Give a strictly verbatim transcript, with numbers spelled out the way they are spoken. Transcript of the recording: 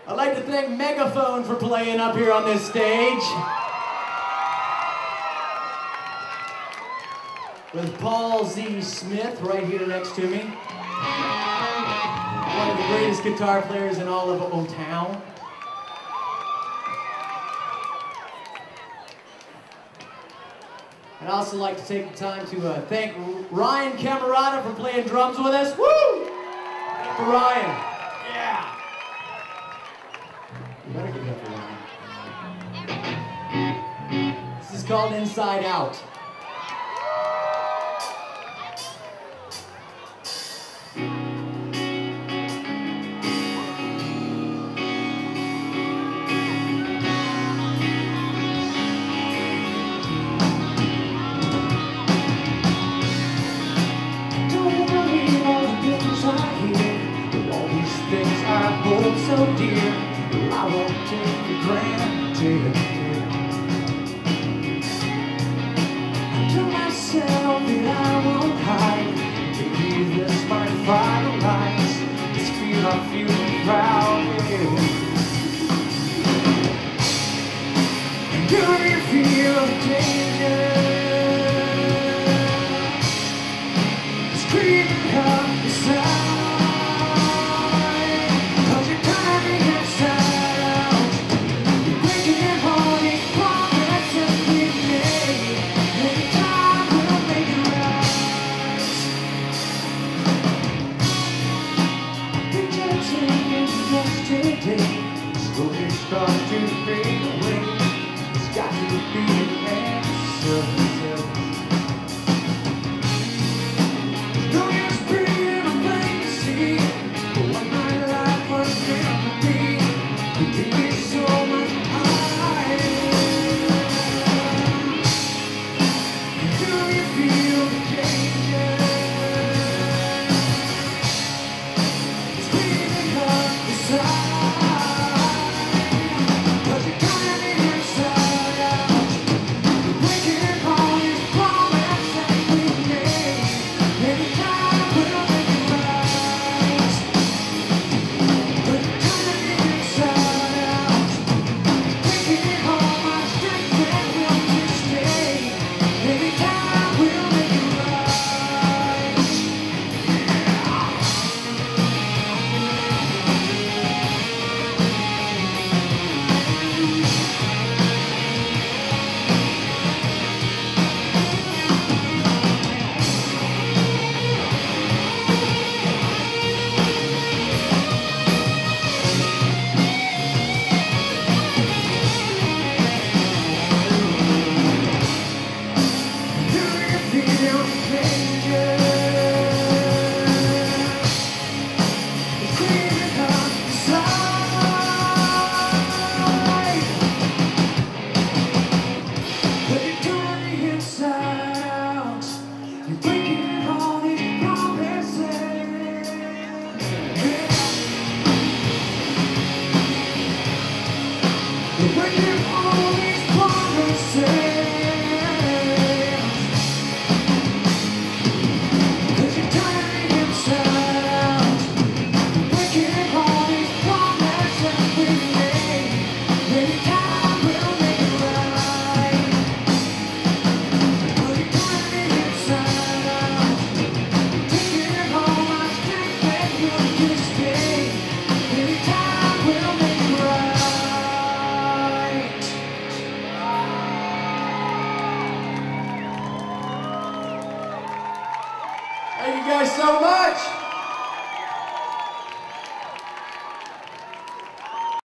I'd like to thank Megaphone for playing up here on this stage. With Paul Z. Smith right here next to me. One of the greatest guitar players in all of O-Town. I'd also like to take the time to uh, thank Ryan Camerata for playing drums with us. Woo! Thank you, Ryan. Yeah. You better give it up for Ryan. This is called Inside Out. So dear, I won't take for granted. I tell myself that I won't hide. Maybe this might finalize this fear I feel proud. Do you feel the danger? It's creeping up beside. Slowly start to fade away. It's got to be an answer. Don't just be in a fantasy. But what my life was meant to be, it could be so much higher. Do you feel the danger? It's creeping up beside. Thank you guys so much.